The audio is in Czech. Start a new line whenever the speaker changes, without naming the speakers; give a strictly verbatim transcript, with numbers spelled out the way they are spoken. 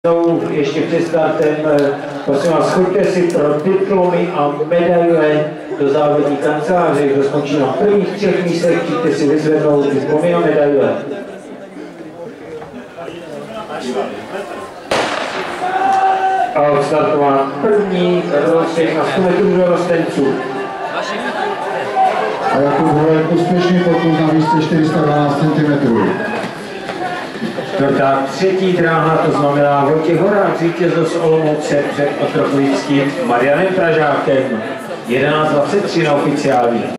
Ještě před startem, prosím vás, choďte si pro diplomy a medaile do závodní kanceláře, kdo skončí na prvních třech místech, přijďte si vyzvednout diplomy a medaile. A odstartován první rozstřih na sto metrů dorostenců.
A Jakub Holek úspěšný pokus na místě čtyři sta dvanáct centimetrů.
Čtvrtá třetí dráha, to znamená Vojtěch Horák, vítězil z Olomouce před Otrokovickým Marianem Pražákem. jedenáct dvacet tři na oficiální.